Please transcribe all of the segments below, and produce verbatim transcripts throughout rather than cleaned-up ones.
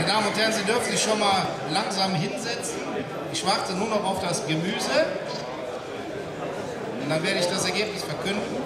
Meine Damen und Herren, Sie dürfen sich schon mal langsam hinsetzen. Ich warte nur noch auf das Gemüse. Und dann werde ich das Ergebnis verkünden.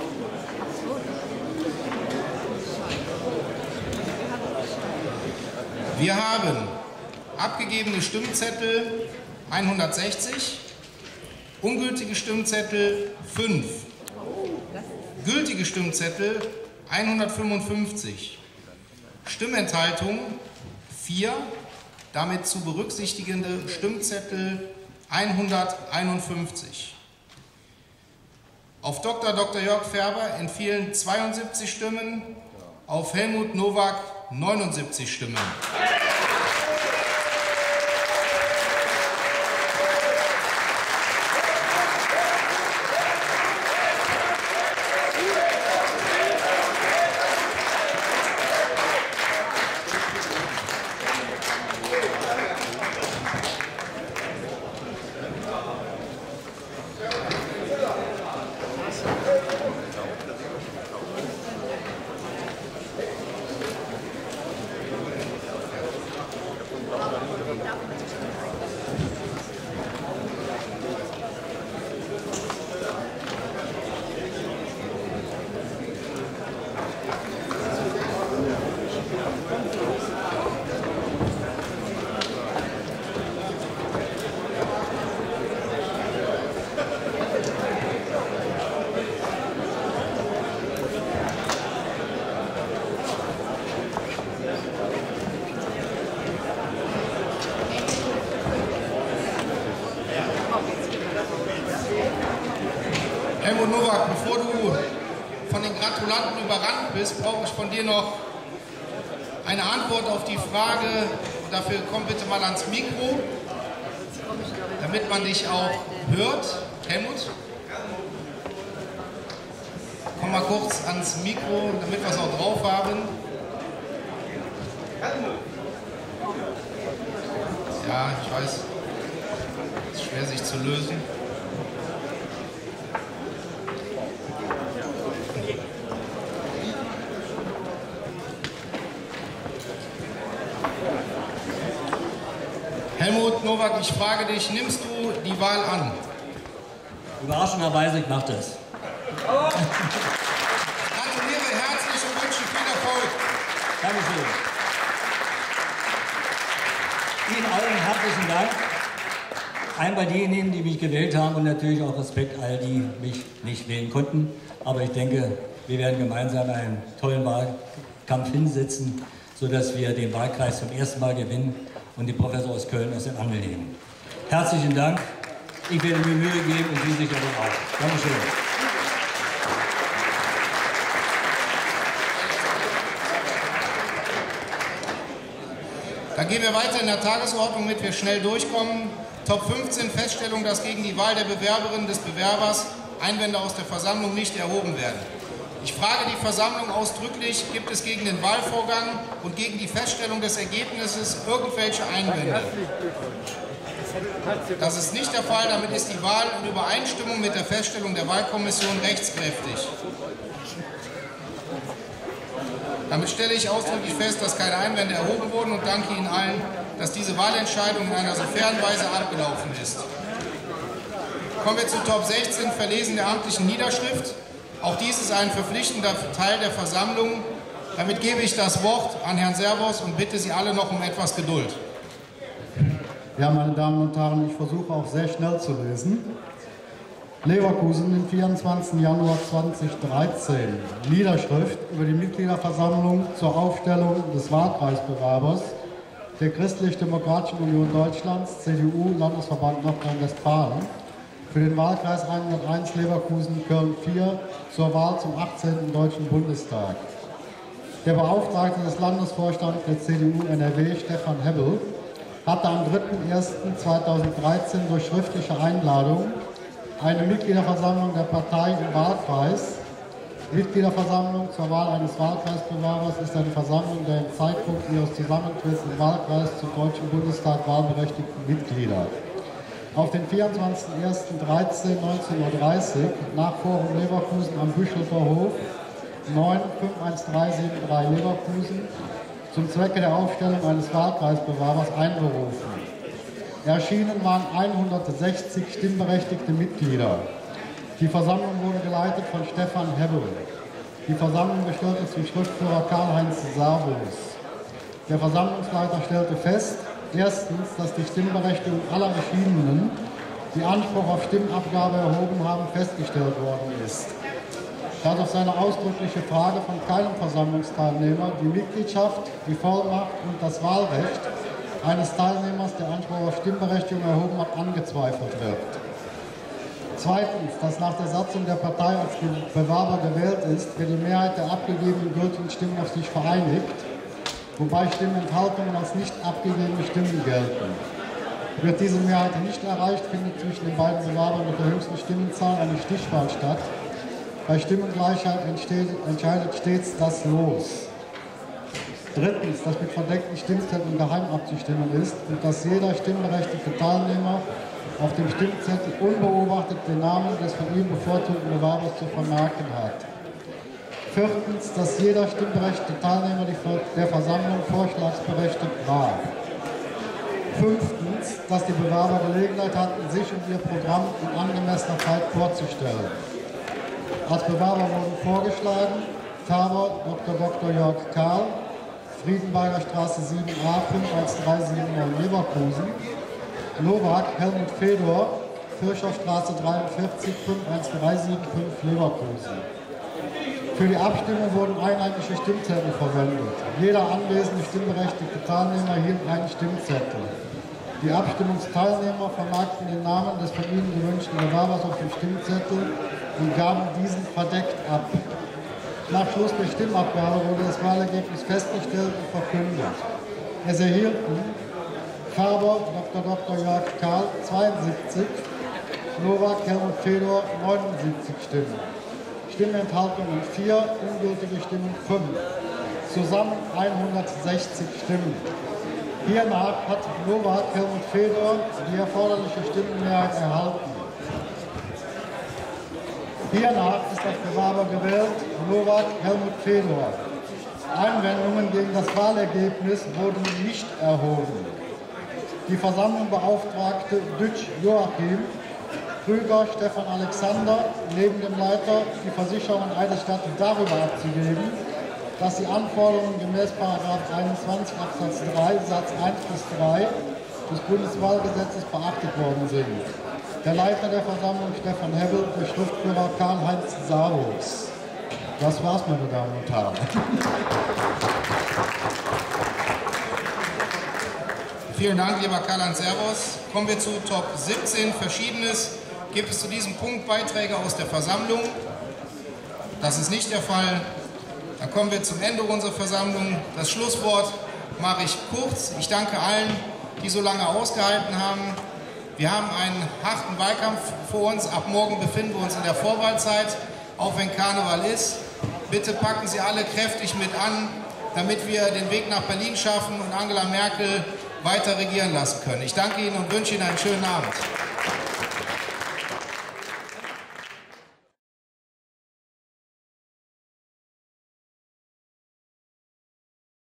Wir haben abgegebene Stimmzettel hundertsechzig, ungültige Stimmzettel fünf, gültige Stimmzettel hundertfünfundfünfzig, Stimmenthaltung vier, damit zu berücksichtigende Stimmzettel hunderteinundfünfzig. Auf Doktor Doktor Jörg Färber entfielen zweiundsiebzig Stimmen, auf Helmut Nowak neunundsiebzig Stimmen. Helmut Nowak, bevor du von den Gratulanten überrannt bist, brauche ich von dir noch eine Antwort auf die Frage. Dafür komm bitte mal ans Mikro, damit man dich auch hört. Helmut, komm mal kurz ans Mikro, damit wir es auch drauf haben. Ja, ich weiß, es ist schwer sich zu lösen. Helmut Nowak, ich frage dich, nimmst du die Wahl an? Überraschenderweise, ich mache das. Gratuliere herzlich und wünsche viel Erfolg. Dankeschön. Ihnen allen herzlichen Dank. Einmal diejenigen, die mich gewählt haben und natürlich auch Respekt all die mich nicht wählen konnten. Aber ich denke, wir werden gemeinsam einen tollen Wahlkampf hinsetzen, sodass wir den Wahlkreis zum ersten Mal gewinnen und den Professor aus Köln aus den Angel nehmen. Herzlichen Dank. Ich werde mir Mühe geben und Sie sicherlich auch. Dankeschön. Dann gehen wir weiter in der Tagesordnung, damit wir schnell durchkommen. Top fünfzehn, Feststellung, dass gegen die Wahl der Bewerberin des Bewerbers Einwände aus der Versammlung nicht erhoben werden. Ich frage die Versammlung ausdrücklich, gibt es gegen den Wahlvorgang und gegen die Feststellung des Ergebnisses irgendwelche Einwände? Das ist nicht der Fall, damit ist die Wahl in Übereinstimmung mit der Feststellung der Wahlkommission rechtskräftig. Damit stelle ich ausdrücklich fest, dass keine Einwände erhoben wurden und danke Ihnen allen, dass diese Wahlentscheidung in einer so fairen Weise abgelaufen ist. Kommen wir zu Top sechzehn, Verlesen der amtlichen Niederschrift. Auch dies ist ein verpflichtender Teil der Versammlung. Damit gebe ich das Wort an Herrn Servos und bitte Sie alle noch um etwas Geduld. Ja, meine Damen und Herren, ich versuche auch sehr schnell zu lesen. Leverkusen, den vierundzwanzigsten Januar zweitausenddreizehn. Niederschrift über die Mitgliederversammlung zur Aufstellung des Wahlkreisbewerbers der Christlich-Demokratischen Union Deutschlands, C D U, Landesverband Nordrhein-Westfalen, für den Wahlkreis hunderteins Leverkusen Köln vier zur Wahl zum achtzehnten Deutschen Bundestag. Der Beauftragte des Landesvorstands der C D U N R W, Stefan Hebbel, hatte am dritten ersten zweitausenddreizehn durch schriftliche Einladung eine Mitgliederversammlung der Partei im Wahlkreis. Mitgliederversammlung zur Wahl eines Wahlkreisbewerbers ist eine Versammlung der im Zeitpunkt ihres Zusammentritts im Wahlkreis zum Deutschen Bundestag wahlberechtigten Mitglieder. Auf den vierundzwanzigsten ersten neunzehn Uhr dreißig nach Forum Leverkusen am Büschelfer Hof neun fünf eins drei sieben drei Leverkusen zum Zwecke der Aufstellung eines Wahlkreisbewerbers einberufen. Erschienen waren hundertsechzig stimmberechtigte Mitglieder. Die Versammlung wurde geleitet von Stefan Hebbel. Die Versammlung bestellte zum Schriftführer Karl-Heinz Savos. Der Versammlungsleiter stellte fest, erstens, dass die Stimmberechtigung aller Erschienenen, die Anspruch auf Stimmabgabe erhoben haben, festgestellt worden ist. Da durch seine ausdrückliche Frage von keinem Versammlungsteilnehmer die Mitgliedschaft, die Vollmacht und das Wahlrecht eines Teilnehmers, der Anspruch auf Stimmberechtigung erhoben hat, angezweifelt wird. Zweitens, dass nach der Satzung der Partei als Bewerber gewählt ist, wer die Mehrheit der abgegebenen gültigen Stimmen auf sich vereinigt, wobei Stimmenthaltungen als nicht abgegebene Stimmen gelten. Wird diese Mehrheit nicht erreicht, findet zwischen den beiden Bewerbern mit der höchsten Stimmenzahl eine Stichwahl statt. Bei Stimmengleichheit entsteht, entscheidet stets das Los. Drittens, dass mit verdeckten Stimmzetteln geheim abzustimmen ist und dass jeder stimmberechtigte Teilnehmer auf dem Stimmzettel unbeobachtet den Namen des von ihm bevorzugten Bewerbers zu vermerken hat. Viertens, dass jeder stimmberechtigte Teilnehmer der Versammlung vorschlagsberechtigt war. Fünftens, dass die Bewerber Gelegenheit hatten, sich und ihr Programm in angemessener Zeit vorzustellen. Als Bewerber wurden vorgeschlagen Thabor Doktor Doktor Jörg Karl, Friedenberger Straße sieben a fünf eins drei sieben neun Leverkusen, Nowak Helmut Fedor, Kirchhoffstraße dreiundvierzig fünf eins drei sieben fünf Leverkusen. Für die Abstimmung wurden einheitliche Stimmzettel verwendet. Jeder anwesende stimmberechtigte Teilnehmer hielt einen Stimmzettel. Die Abstimmungsteilnehmer vermerkten den Namen des von ihnen gewünschten Bewerbers auf dem Stimmzettel und gaben diesen verdeckt ab. Nach Schluss der Stimmabgabe wurde das Wahlergebnis festgestellt und verkündet. Es erhielten Thabor Doktor Doktor Jörg Karl zweiundsiebzig, Nowak Helmut Fedor neunundsiebzig Stimmen. Stimmenthaltungen vier, ungültige Stimmen fünf. Zusammen hundertsechzig Stimmen. Hiernach hat Nowak Helmut Fedor die erforderliche Stimmenmehrheit erhalten. Hiernach ist als Bewerber gewählt Nowak Helmut Fedor. Einwendungen gegen das Wahlergebnis wurden nicht erhoben. Die Versammlung beauftragte Dütsch Joachim, Krüger Stefan Alexander, neben dem Leiter die Versicherung Eidelstadt darüber abzugeben, dass die Anforderungen gemäß Paragraph einundzwanzig Absatz drei Satz eins bis drei des Bundeswahlgesetzes beachtet worden sind. Der Leiter der Versammlung Stefan Hebbel, der Schriftführer Karl-Heinz Savos. Das war's, meine Damen und Herren. Vielen Dank, lieber Karl-Heinz Savos. Kommen wir zu Top siebzehn, Verschiedenes. Gibt es zu diesem Punkt Beiträge aus der Versammlung? Das ist nicht der Fall. Dann kommen wir zum Ende unserer Versammlung. Das Schlusswort mache ich kurz. Ich danke allen, die so lange ausgehalten haben. Wir haben einen harten Wahlkampf vor uns. Ab morgen befinden wir uns in der Vorwahlzeit, auch wenn Karneval ist. Bitte packen Sie alle kräftig mit an, damit wir den Weg nach Berlin schaffen und Angela Merkel weiter regieren lassen können. Ich danke Ihnen und wünsche Ihnen einen schönen Abend.